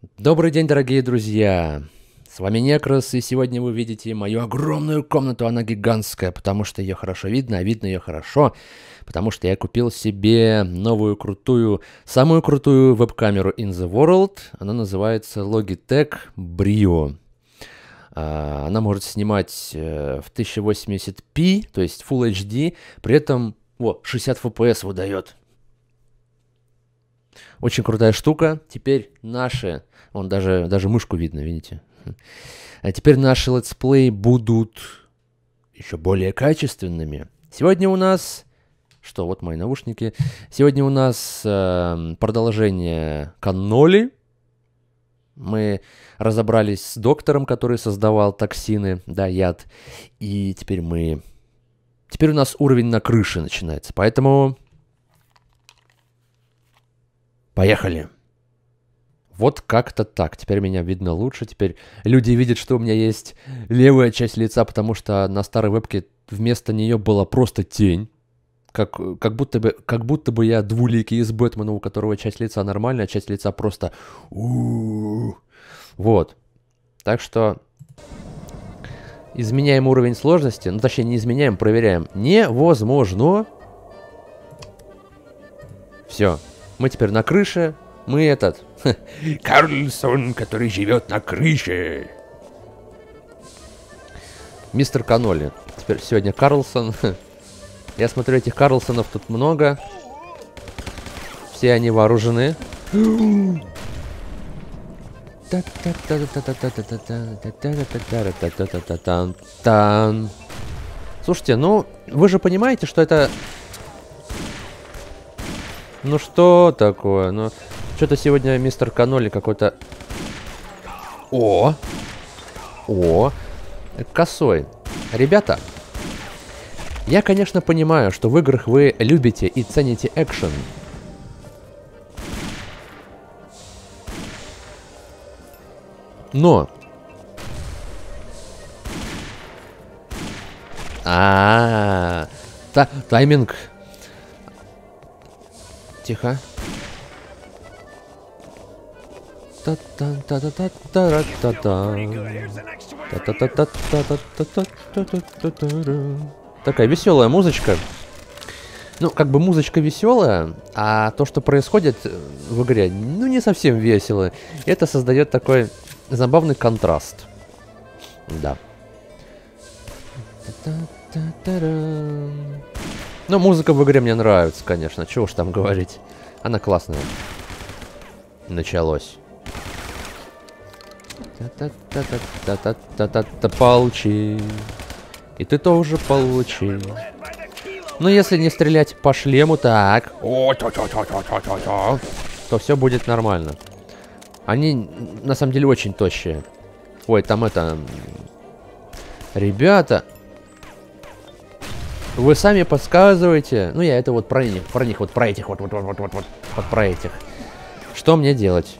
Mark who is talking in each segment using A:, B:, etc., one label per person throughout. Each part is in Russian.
A: Добрый день, дорогие друзья! С вами Некрос, и сегодня вы видите мою огромную комнату. Она гигантская, потому что ее хорошо видно, а видно ее хорошо, потому что я купил себе новую крутую, самую крутую веб-камеру in the world. Она называется Logitech Brio. Она может снимать в 1080p, то есть Full HD, при этом 60 FPS выдает. Очень крутая штука. Теперь наши... Вон даже мышку видно, видите? А теперь наши летсплеи будут еще более качественными. Сегодня у нас... Что, вот мои наушники. Сегодня у нас продолжение канноли. Мы разобрались с доктором, который создавал токсины, да, яд. И теперь у нас уровень на крыше начинается. Поэтому... Поехали! Вот как-то так. Теперь меня видно лучше. Теперь люди видят, что у меня есть левая часть лица, потому что на старой вебке вместо нее была просто тень. Как будто бы я двуликий из Бэтмена, у которого часть лица нормальная, а часть лица просто... Вот. Так что... Изменяем уровень сложности. Ну, точнее, не изменяем, проверяем. Невозможно. Все. Мы теперь на крыше. Мы этот... Карлсон, который живет на крыше. Мистер Канноли. Теперь сегодня Карлсон. Я смотрю, этих Карлсонов тут много. Все они вооружены. Слушайте, ну, вы же понимаете, что это... Ну что такое? Ну, что-то сегодня мистер Канноли какой-то... О! Косой. Ребята, я, конечно, понимаю, что в играх вы любите и цените экшен. Но... Тайминг... Тихо. Такая веселая музычка. Ну, как бы музычка веселая, а то, что происходит в игре, ну, не совсем весело. Это создает такой забавный контраст. Да. Ну, музыка в игре мне нравится, конечно. Чего уж там говорить. Она классная. Началось. Получи. И ты тоже получи. Ну, если не стрелять по шлему, так. То все будет нормально. Они, на самом деле, очень тощие. Ой, там это... Ребята... Вы сами подсказываете. Ну, я это вот про них, про этих, вот про этих. Что мне делать?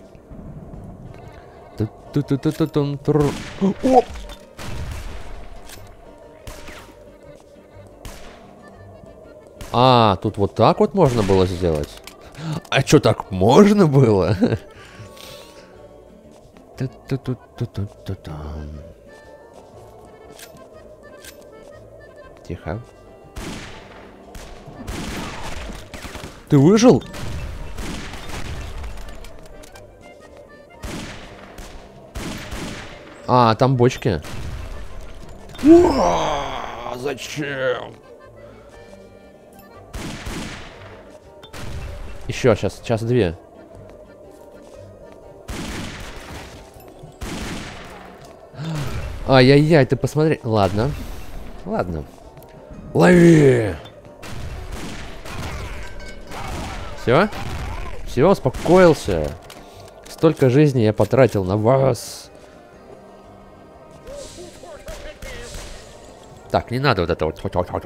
A: А, тут вот так вот можно было сделать? А что, так можно было? Тихо. Ты выжил? А, там бочки. Зачем? Еще, сейчас две. Ай-яй-яй, ты посмотри. Ладно. Лови! Все? Все, успокоился. Столько жизни я потратил на вас. Так, не надо вот это вот.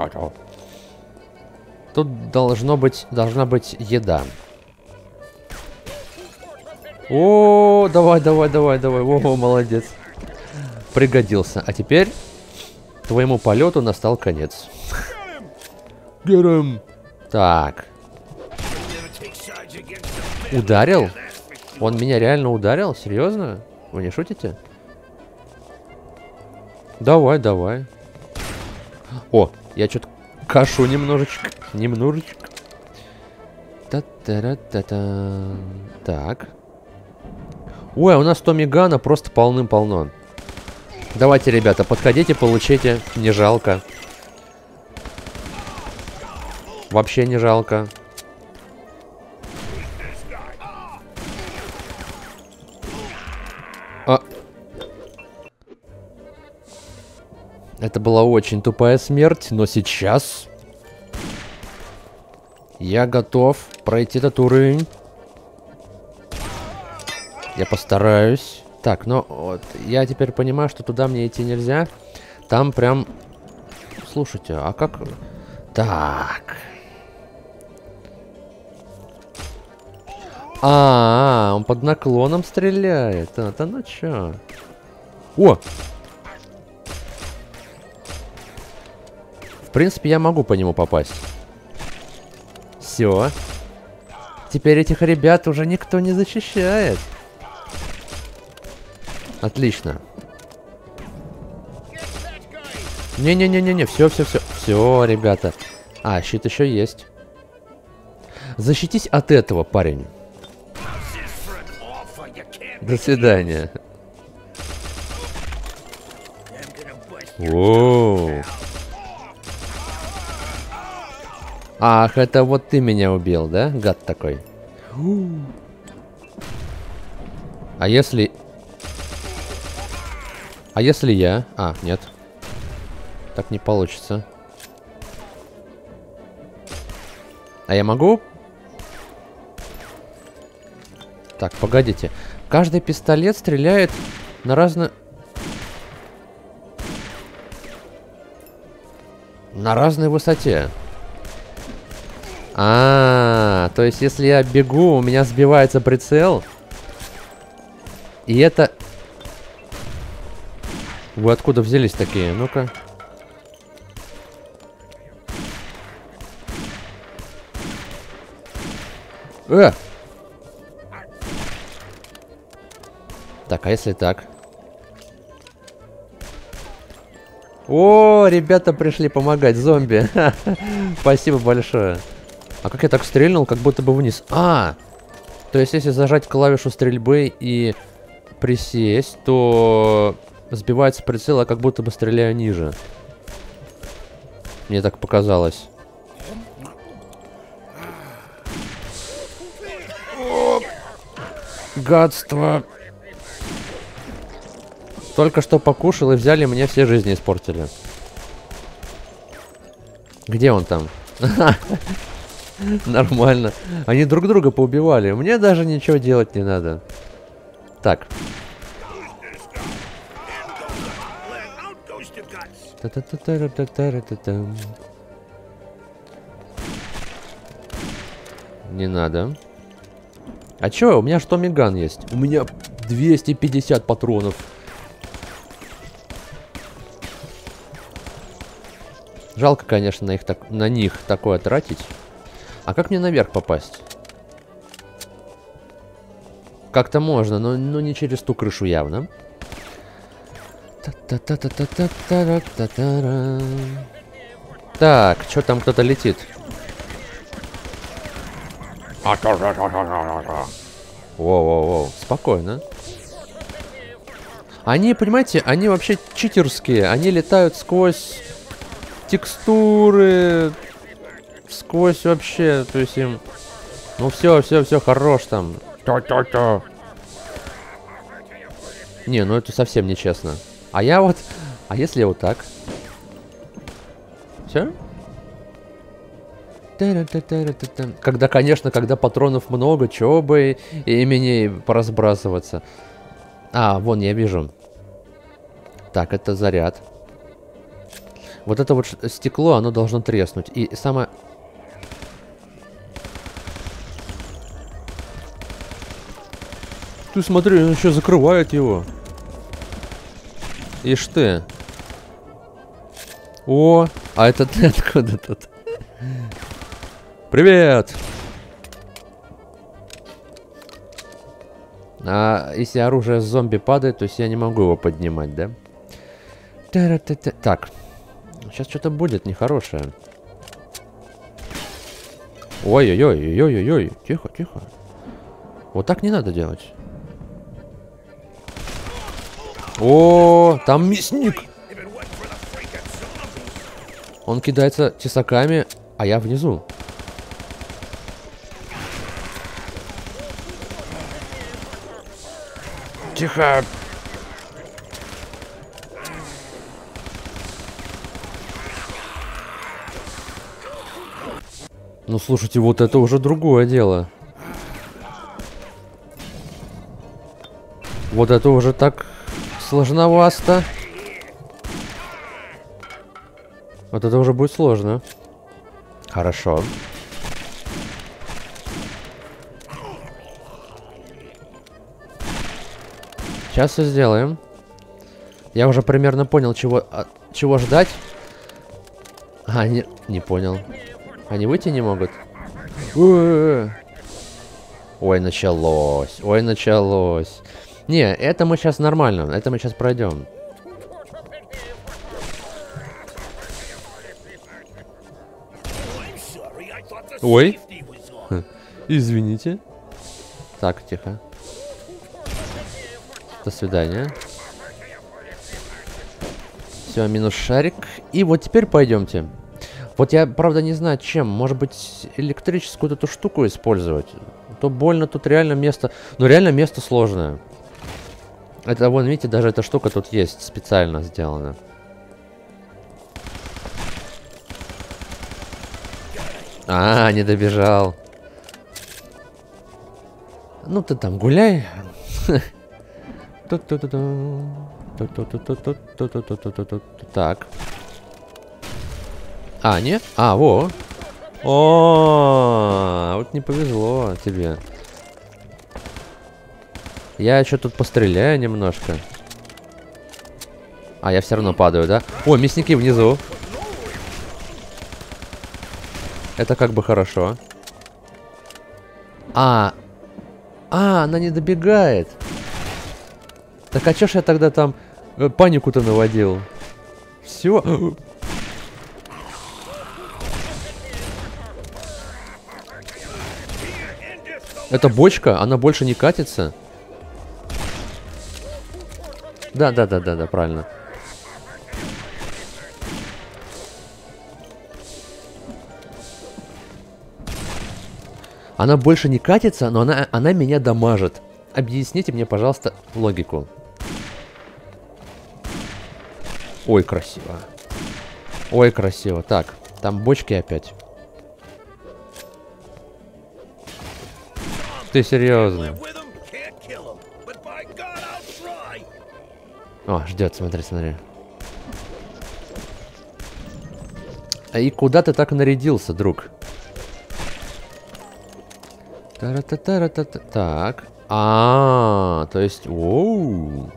A: Тут должна быть еда. О, давай. О, молодец. Пригодился. А теперь твоему полету настал конец. Get him. Так. Ударил? Он меня реально ударил? Серьезно? Вы не шутите? Давай, давай. О, я что-то кашу немножечко. Немножечко. Та-та-ра-та-та. Так. Ой, у нас Томми Гана просто полным-полно. Давайте, ребята, подходите, получите. Не жалко. Вообще не жалко. А. Это была очень тупая смерть, но сейчас я готов пройти этот уровень. Я постараюсь. Так, ну вот, я теперь понимаю, что туда мне идти нельзя. Там прям... Слушайте, а как... Так... Он под наклоном стреляет. Да ну чё? О! В принципе, я могу по нему попасть. Все. Теперь этих ребят уже никто не защищает. Отлично. Не-не-не-не-не, все. Все, ребята. А, щит еще есть. Защитись от этого, парень. До свидания. Воу. Ах, это вот ты меня убил, да? Гад такой. А если... А если я... А, нет. Так не получится. А я могу? Так, погодите. Каждый пистолет стреляет на разные... На разной высоте. То есть если я бегу, у меня сбивается прицел. И это... Вы откуда взялись такие? Ну-ка. Так, а если так? О, ребята пришли помогать, зомби. Спасибо большое. А как я так стрельнул, как будто бы вниз? То есть если зажать клавишу стрельбы и присесть, то сбивается прицел, а как будто бы стреляю ниже. Мне так показалось. О, гадство. Только что покушал и взяли, мне все жизни испортили. Где он там? Нормально. Они друг друга поубивали. Мне даже ничего делать не надо. Так. Не надо. А чё? У меня что, миган есть? У меня 250 патронов. Жалко, конечно, на них такое тратить. А как мне наверх попасть? Как-то можно, но не через ту крышу явно. Так, что там кто-то летит? Воу-воу-воу, спокойно. Они, понимаете, они вообще читерские. Они летают сквозь текстуры, сквозь вообще, то есть им... Ну все, хорош там. Не, ну это совсем нечестно. А я вот... А если вот так? Все? Когда, конечно, когда патронов много, чего бы ими поразбрасываться. Вон, я вижу. Так, это заряд. Вот это вот стекло, оно должно треснуть. И самое... Ты смотри, он еще закрывает его. Ишь ты. О, а это ты откуда тут? Привет! А если оружие с зомби падает, то есть я не могу его поднимать, да? Так. Сейчас что-то будет нехорошее. Ой-ой-ой-ой-ой-ой. Тихо, тихо. Вот так не надо делать. О, там мясник. Он кидается тесаками, а я внизу. Тихо. Ну, слушайте, вот это уже другое дело. Вот это уже так сложновато. Вот это уже будет сложно. Хорошо. Сейчас все сделаем. Я уже примерно понял, чего ждать. А, не понял. Они выйти не могут? Ой, началось. Ой, началось. Не, это мы сейчас нормально. Это мы сейчас пройдем. Ой. Извините. Так, тихо. До свидания. Все, минус шарик. И вот теперь пойдемте. Вот я, правда, не знаю, чем. Может быть, электрическую эту штуку использовать. То больно, тут реально место... Ну, реально место сложное. Это, вон, видите, даже эта штука тут есть. Специально сделана. А, не добежал. Ну, ты там гуляй. Так. А, нет? А, во. О, вот не повезло тебе. Я еще тут постреляю немножко. А, я все равно падаю, да? О, мясники внизу. Это как бы хорошо. А, она не добегает. Так а чё ж я тогда там панику-то наводил? Все. Эта бочка, она больше не катится. Да, правильно. Она больше не катится, но она меня дамажит. Объясните мне, пожалуйста, логику. Ой, красиво. Ой, красиво. Так, там бочки опять. Ты серьезно? О, ждет, смотри, смотри. И куда ты так нарядился, друг? Так. То есть... Оу.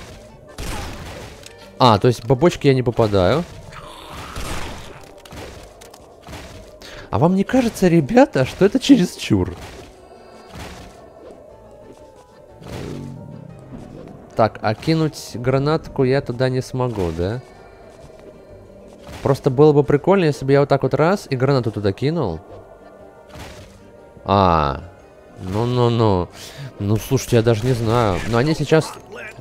A: То есть по бочке я не попадаю. А вам не кажется, ребята, что это чересчур? Так, а кинуть гранатку я туда не смогу, да? Просто было бы прикольно, если бы я вот так вот раз и гранату туда кинул. Ну, слушайте, я даже не знаю. Но они сейчас...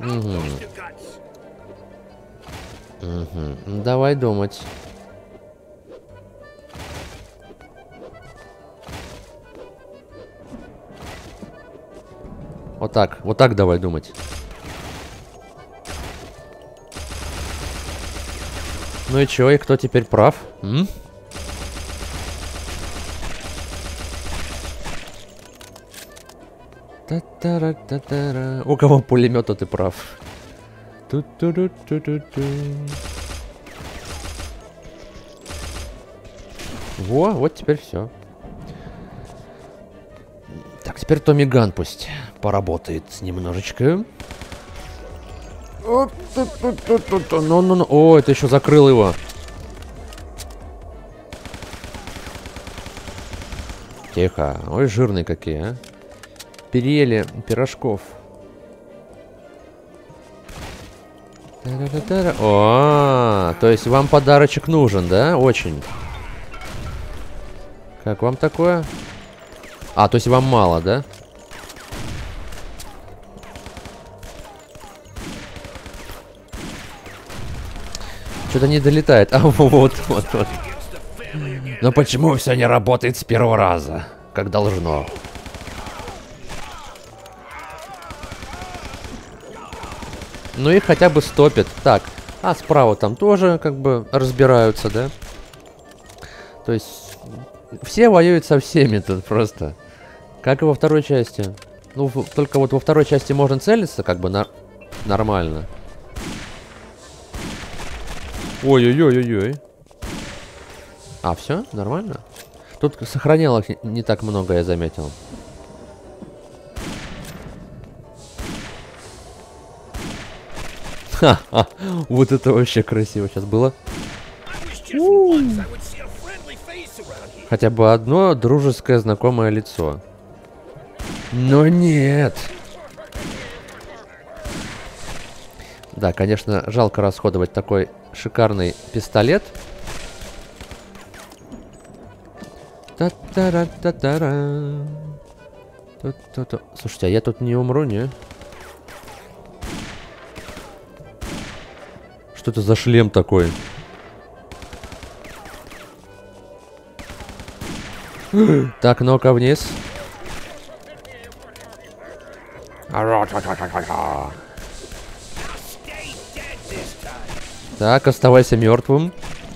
A: Давай думать. Вот так давай думать. Ну и чё, и кто теперь прав? У кого пулемет, ты прав. Вот теперь все. Так, теперь Томми Ган пусть поработает немножечко. Ну. О, это еще закрыл его. Тихо. Ой, жирные какие, а. Переели пирожков. О, то есть вам подарочек нужен, да? Очень. Как вам такое? А, то есть вам мало, да? Что-то не долетает. А, вот. Но почему все не работает с первого раза? Как должно? Ну их хотя бы стопит. Так, а справа там тоже как бы разбираются, да? То есть все воюют со всеми тут просто. Как и во второй части. Ну, только вот во второй части можно целиться как бы нормально. Ой-ой-ой-ой-ой. А, все? Нормально? Тут сохранялок не так много, я заметил. Ха-ха, вот это вообще красиво сейчас было. Хотя бы одно дружеское знакомое лицо. Но нет. Да, конечно, жалко расходовать такой шикарный пистолет. Та-та-ра-та-та-ра. Слушайте, а я тут не умру, не? Что это за шлем такой? Так, ну-ка вниз. Так, оставайся мертвым.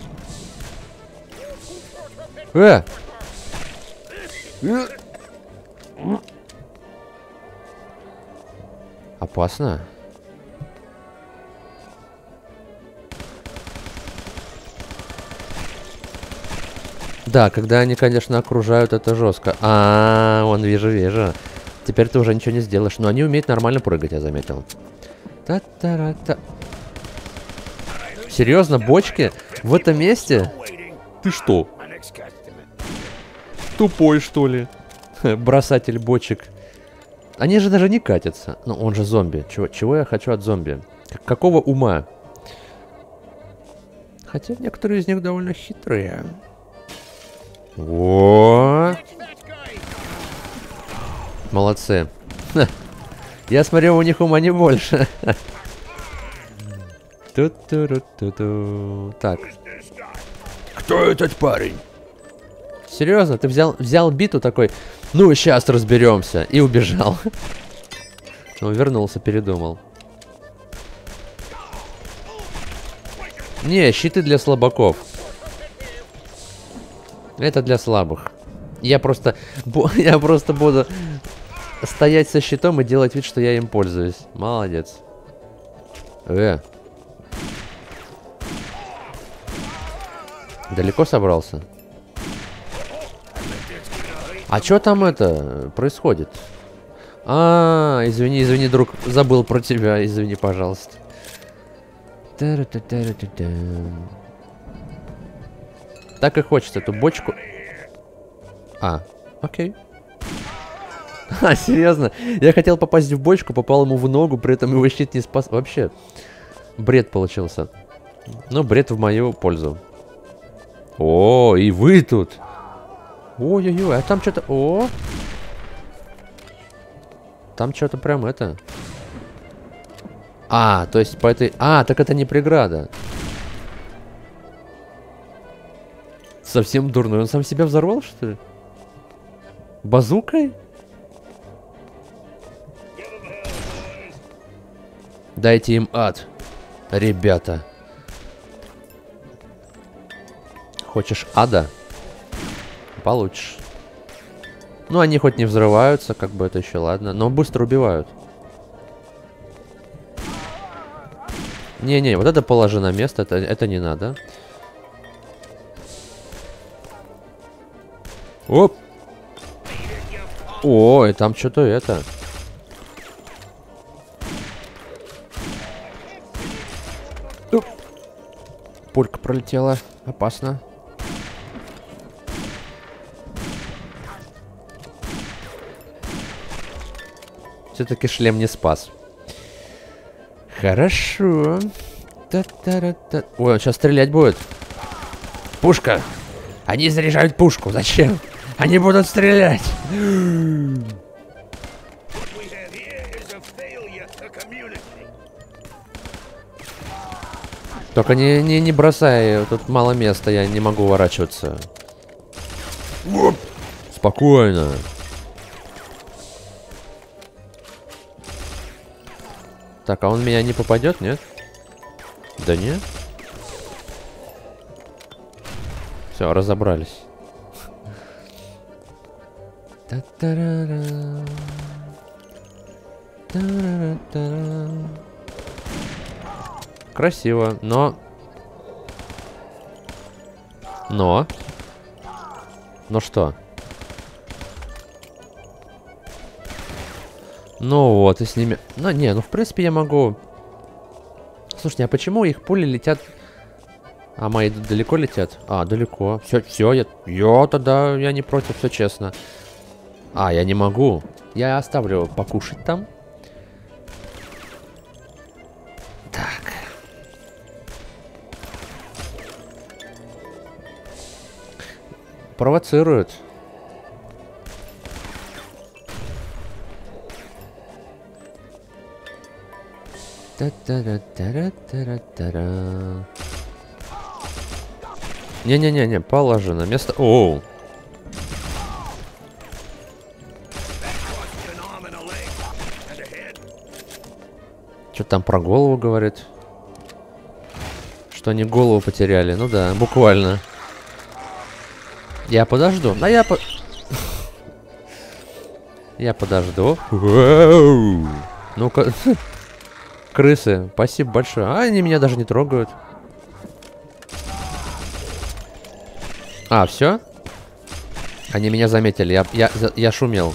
A: Опасно. Да, когда они, конечно, окружают, это жестко. Вон, вижу. Теперь ты уже ничего не сделаешь. Но они умеют нормально прыгать, я заметил. Та-та-ра-та. Серьезно, бочки? В этом месте? Ты что? Тупой, что ли? Бросатель бочек. Они же даже не катятся. Ну, он же зомби. Чего я хочу от зомби? Какого ума? Хотя некоторые из них довольно хитрые. О! Молодцы. Я смотрю, у них ума не больше. Так. Кто этот парень? Серьезно, ты взял биту такой, ну, сейчас разберемся, и убежал. Он вернулся, передумал. Не, щиты для слабаков. Это для слабых. Я просто буду стоять со щитом и делать вид, что я им пользуюсь. Молодец. Далеко собрался? А что там это происходит? Извини, друг, забыл про тебя, извини, пожалуйста. Так и хочется эту бочку. Окей. Серьезно? Я хотел попасть в бочку, попал ему в ногу, при этом его щит не спас. Вообще, бред получился. Ну, бред в мою пользу. О, и вы тут. Ой-ой-ой, а там что-то... О! Там что-то прям это... то есть по этой... так это не преграда. Совсем дурной. Он сам себя взорвал, что ли? Базукой? Дайте им ад, ребята. Хочешь ада? Получишь. Ну, они хоть не взрываются, как бы это еще ладно, но быстро убивают. Не-не, вот это положи на место, это не надо. Оп! Ой, там что-то это. Пулька пролетела. Опасно. Все-таки шлем не спас. Хорошо. Ой, он сейчас стрелять будет. Пушка! Они заряжают пушку. Зачем? Они будут стрелять. Только не бросай, тут мало места, я не могу уворачиваться. Спокойно. Так, а он меня не попадет, нет? Да нет. Все, разобрались. Красиво, но... Но что? Ну вот, и с ними... Ну, не, ну в принципе я могу... Слушайте, а почему их пули летят... А мои далеко летят? А, далеко. Все, я тогда я не против, все честно. А, я не могу. Я оставлю покушать там. Так. Провоцируют. Не-не-не-не, положи на место. Оу. Что там про голову говорит? Что они голову потеряли. Ну да, буквально. Я подожду. Да я Я подожду. Ну-ка. Крысы, спасибо большое. А, они меня даже не трогают. А, все? Они меня заметили. Я шумел.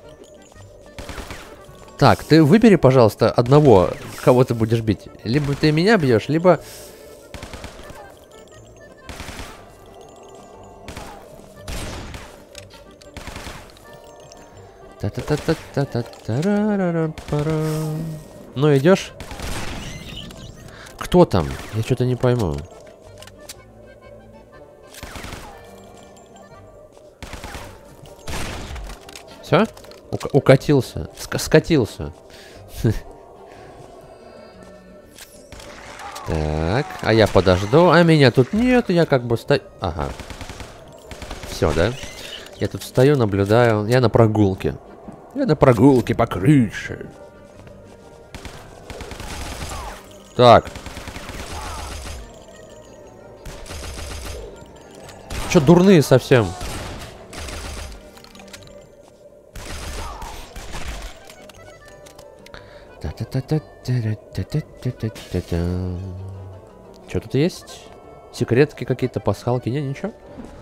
A: Так, ты выбери, пожалуйста, одного, кого ты будешь бить. Либо ты меня бьешь, либо... Ну, идешь? Кто там? Я что-то не пойму. Все? Укатился. Скатился. Так, а я подожду. А меня тут нет, я как бы стою... Ага. Все, да? Я тут стою, наблюдаю. Я на прогулке. Я на прогулке по крыше. Так. Чё дурные совсем? Что тут есть? Секретки какие-то, пасхалки? Не, ничего.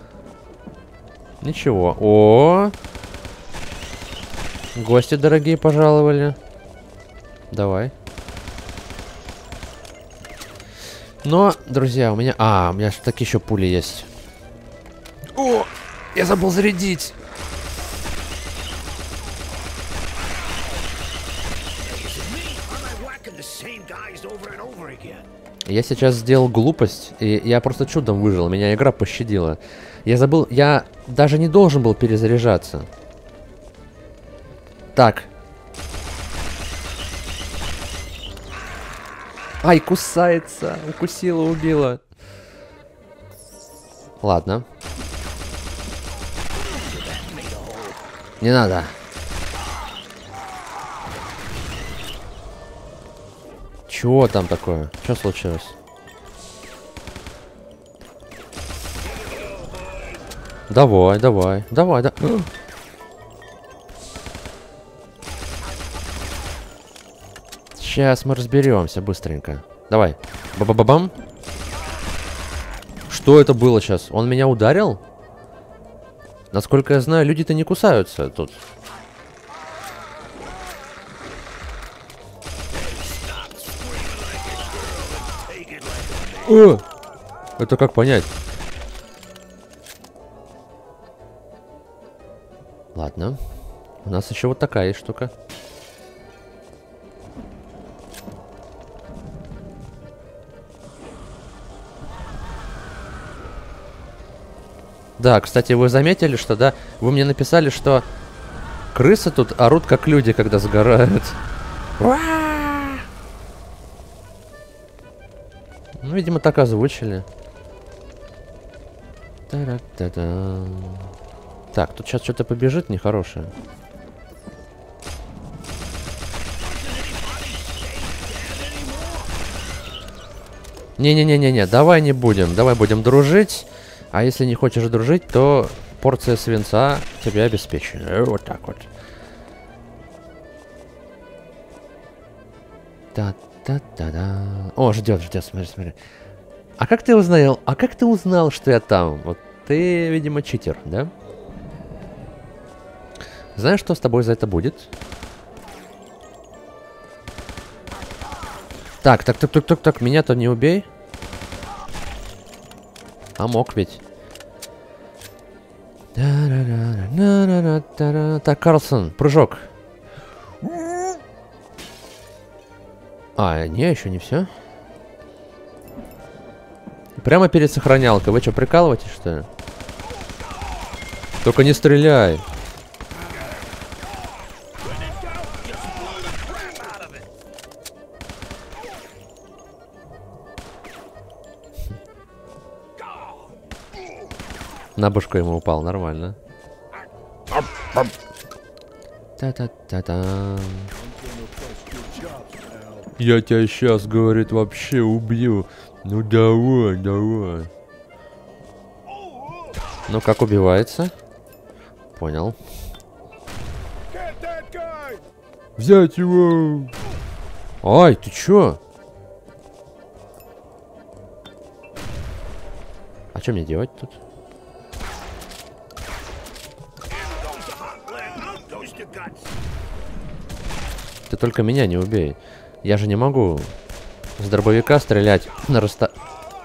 A: Ничего. О! Гости дорогие пожаловали. Давай. Но, друзья, у меня... А, у меня так еще пули есть. О! Я забыл зарядить. Я сейчас сделал глупость, и я просто чудом выжил. Меня игра пощадила. Я забыл... Я даже не должен был перезаряжаться. Так. Ай, кусается. Укусила, убила. Ладно. Не надо. Чего там такое? Что случилось? Давай, давай, давай, да. Сейчас мы разберемся быстренько. Давай. Ба-ба-ба-бам. Что это было сейчас? Он меня ударил? Насколько я знаю, люди-то не кусаются тут. О! Это как понять? Ладно. У нас еще вот такая штука. Да, кстати, вы заметили, что, да, вы мне написали, что крысы тут орут как люди, когда сгорают. Ну, видимо, так озвучили. Та-да-та-да. Так, тут сейчас что-то побежит нехорошее. Не-не-не-не-не, давай не будем. Давай будем дружить. А если не хочешь дружить, то порция свинца тебе обеспечена. Вот так вот. Та-та-та-да. О, ждет, смотри, смотри. А как ты узнал? А как ты узнал, что я там? Вот ты, видимо, читер, да? Знаешь, что с тобой за это будет? Так, меня-то не убей. А мог ведь. Так, Карлсон, прыжок. А, не, еще не все. Прямо перед сохранялкой. Вы что, прикалываетесь, что ли? Только не стреляй. На башку ему упал, нормально. Та-та-та-та. Я тебя сейчас, говорит, вообще убью. Ну давай, давай. Ну как убивается? Понял. Взять его! Ай, ты чё? А что мне делать тут? Ты только меня не убей. Я же не могу с дробовика стрелять на расстоянии.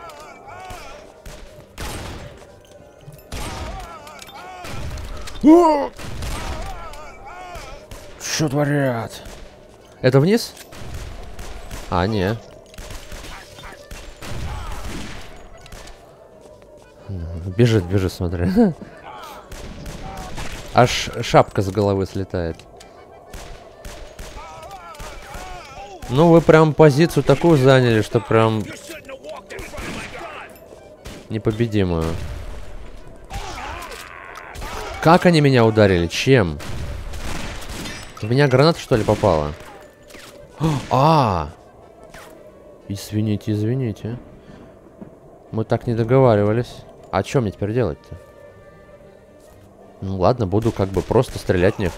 A: Что творят? Это вниз? А, не. Бежит, смотри. Аж шапка с головы слетает. Ну, вы прям позицию такую заняли, что прям непобедимую. Как они меня ударили? Чем? В меня граната, что ли, попала? Извините, извините. Мы так не договаривались. А что мне теперь делать-то? Ну ладно, буду как бы просто стрелять в них.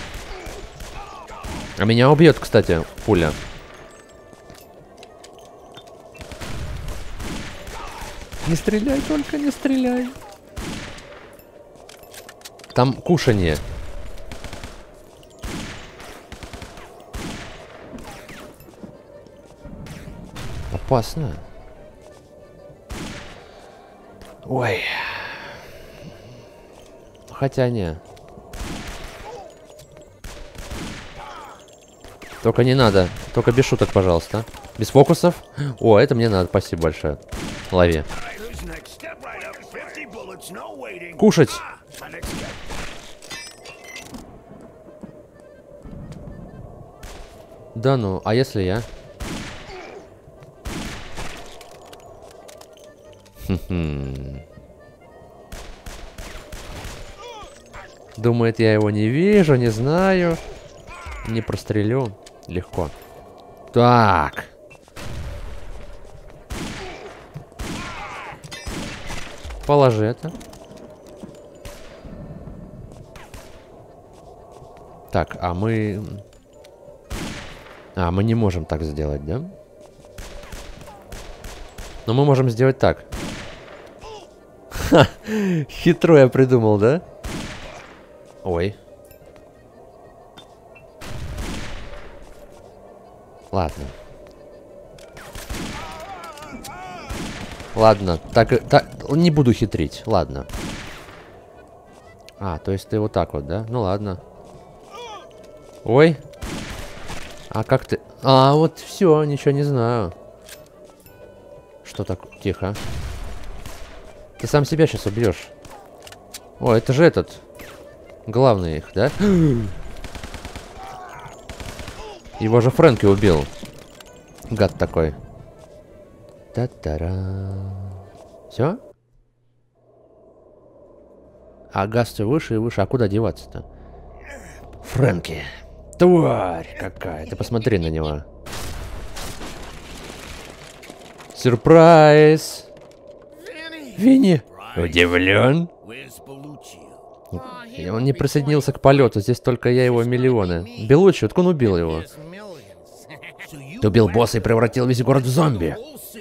A: А меня убьет, кстати, пуля. Не стреляй, только не стреляй. Там кушанье. Опасно. Ой. Хотя не. Только не надо. Только без шуток, пожалуйста. Без фокусов. О, это мне надо. Спасибо большое. Лови. Кушать. Да ну, а если я? Думает, я его не вижу, не знаю. Не прострелю. Легко. Так. Положи это. Так, а мы... А, мы не можем так сделать, да? Но мы можем сделать так. Ха, хитро я придумал, да? Ой. Ладно. Ладно, так, не буду хитрить, ладно. А, то есть ты вот так вот, да? Ну ладно. Ой. А как ты... А, вот все, ничего не знаю. Что так? Тихо. Ты сам себя сейчас убьешь. О, это же этот. Главный их, да? Его же Фрэнки убил. Гад такой. Та-та-ра. Все? А газ все выше и выше. А куда деваться-то? Фрэнки. Тварь какая. Ты посмотри на него. Сюрприз. Винни. Удивлен? И он не присоединился к полету. Здесь только я его миллионы. Белуччи, вот он убил его. Ты убил босса и превратил весь город в зомби.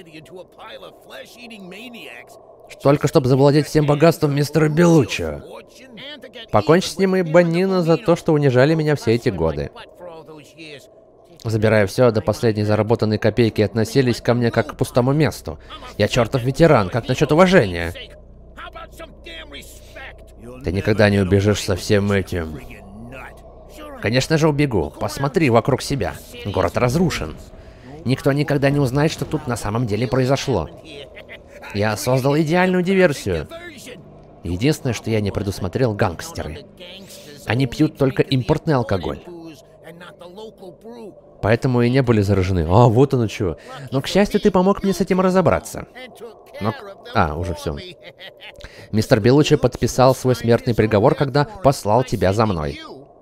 A: Только чтобы завладеть всем богатством мистера Белуччи. Покончи с ним и Банина за то, что унижали меня все эти годы. Забирая все до последней заработанной копейки, относились ко мне как к пустому месту. Я чертов ветеран, как насчет уважения? Ты никогда не убежишь со всем этим. Конечно же убегу. Посмотри вокруг себя. Город разрушен. Никто никогда не узнает, что тут на самом деле произошло. Я создал идеальную диверсию. Единственное, что я не предусмотрел, гангстеры. Они пьют только импортный алкоголь. Поэтому и не были заражены. А, вот оно что. Но, к счастью, ты помог мне с этим разобраться. Но... А, уже все. Мистер Белуччи подписал свой смертный приговор, когда послал тебя за мной.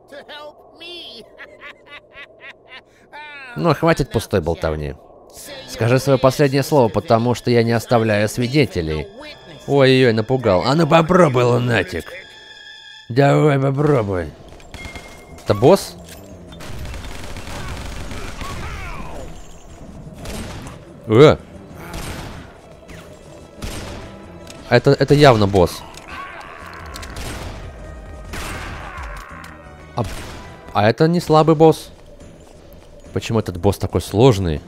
A: Ну, хватит пустой болтовни. Скажи свое последнее слово, потому что я не оставляю свидетелей. Ой-ой-ой, напугал. А ну попробуй, лунатик. Давай попробуй. Это босс? Это явно босс. А это не слабый босс. Почему этот босс такой сложный?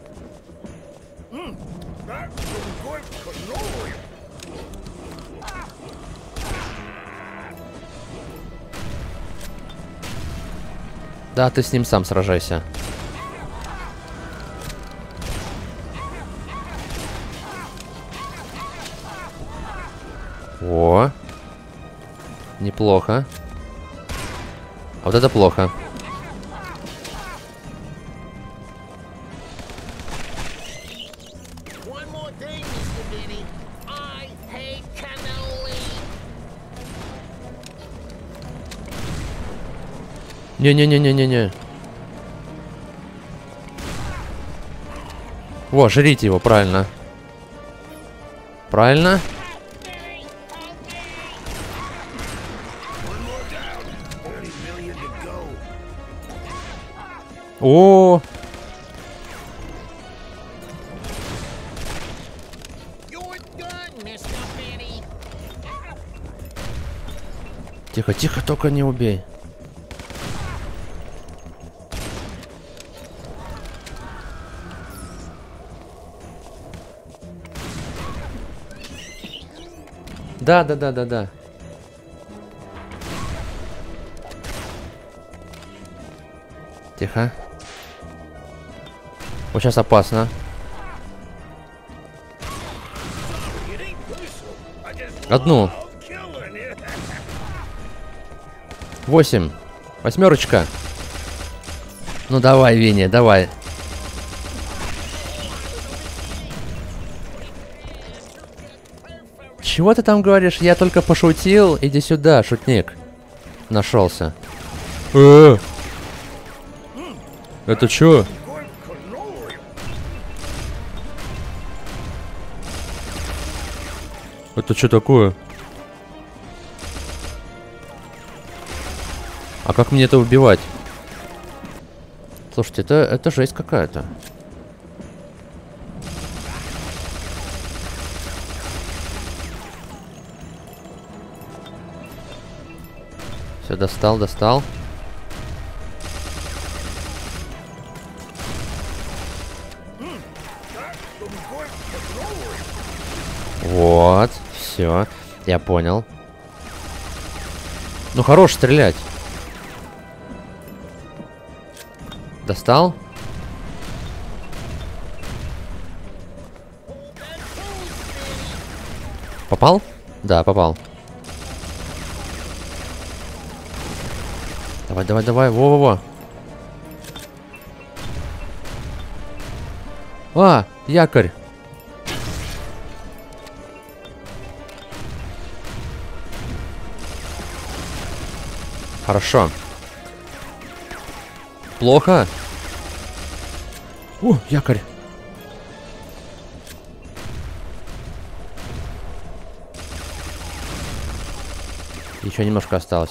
A: Да, ты с ним сам сражайся. О, неплохо. А вот это плохо. Не-не-не-не-не-не. Во, жрите его, правильно. Правильно? О! Тихо, тихо, только не убей. Да. Тихо. Вот сейчас опасно. Одну. 8. 8. Ну давай, Винни, давай. Чего ты там говоришь? Я только пошутил. Иди сюда, шутник. Нашелся. Это чё? Это что такое? А как мне это убивать? Слушайте, это жесть какая-то. Все, достал. Вот, все, я понял. Ну, хорош стрелять. Достал? Попал? Да, попал. Давай, давай, давай. Во-во-во. А, якорь. Хорошо. Плохо. О, якорь. Еще немножко осталось.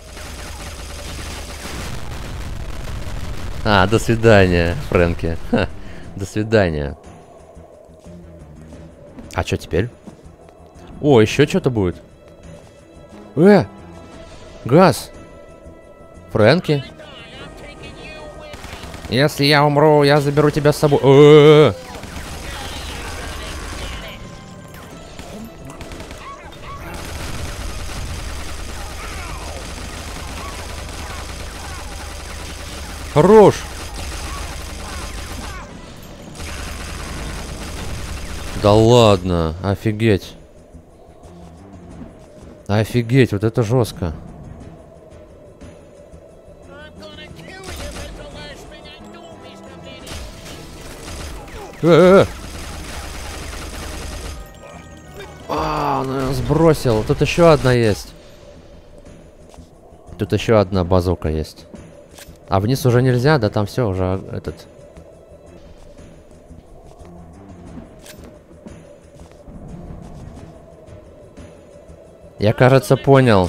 A: А, до свидания, Фрэнки. Ха, до свидания. А что теперь? О, еще что-то будет. Газ. Фрэнки? Если я умру, я заберу тебя с собой. Хорош. Да ладно, офигеть. Офигеть, вот это жестко. А, он её сбросил. Тут еще одна есть. Тут еще одна базука есть. А вниз уже нельзя, да там все уже этот. Я, кажется, понял.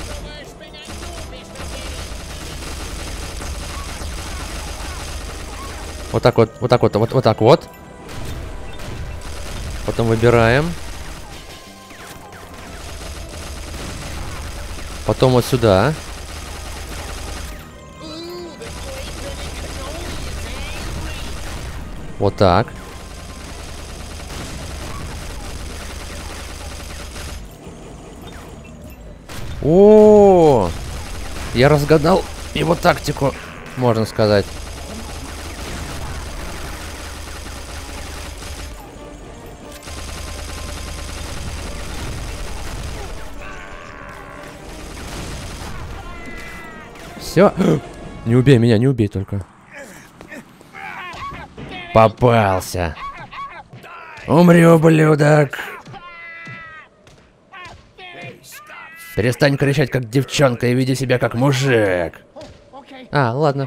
A: Вот так вот, вот так вот, вот так вот. Потом выбираем. Потом вот сюда. Вот так. О, я разгадал его тактику, можно сказать. Все. Не убей меня, не убей только. Попался. Умри, ублюдок. Перестань кричать, как девчонка, и веди себя, как мужик. А, ладно.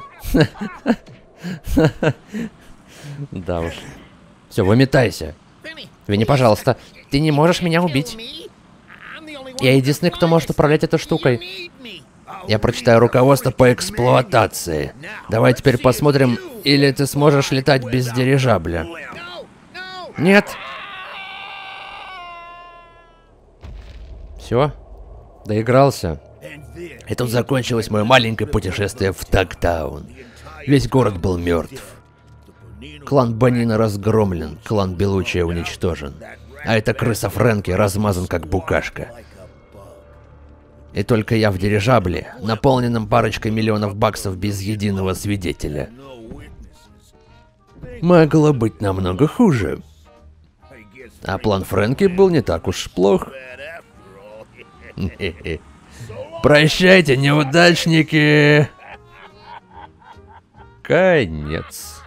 A: Да уж. Все, выметайся. Винни, пожалуйста. Ты не можешь меня убить. Я единственный, кто может управлять этой штукой. Я прочитаю руководство по эксплуатации. Давай теперь посмотрим, или ты сможешь летать без дирижабля. Нет. Все. Доигрался. И тут закончилось мое маленькое путешествие в Тагтаун. Весь город был мертв. Клан Банина разгромлен, клан Белучия уничтожен. А эта крыса Фрэнки размазан как букашка. И только я в дирижабле, наполненном парочкой миллионов баксов без единого свидетеля. Могло быть намного хуже. А план Фрэнки был не так уж плох. Прощайте, неудачники! Конец.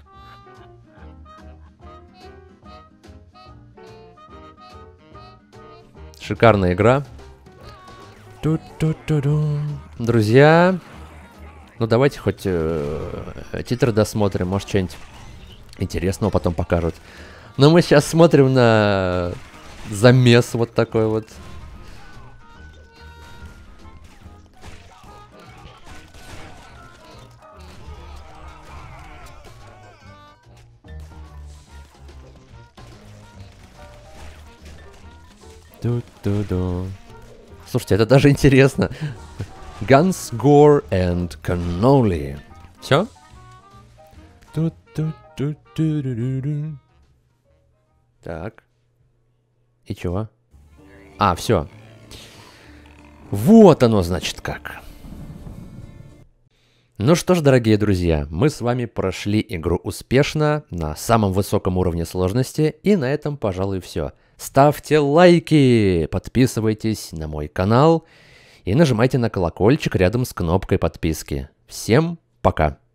A: Шикарная игра. Друзья, ну давайте хоть титры досмотрим, может что-нибудь интересного потом покажут. Но мы сейчас смотрим на замес вот такой вот. Слушайте, это даже интересно. Guns, Gore and Cannoli. Все? Так. И чего? А, все. Вот оно, значит, как. Ну что ж, дорогие друзья, мы с вами прошли игру успешно, на самом высоком уровне сложности, и на этом, пожалуй, все. Ставьте лайки, подписывайтесь на мой канал и нажимайте на колокольчик рядом с кнопкой подписки. Всем пока!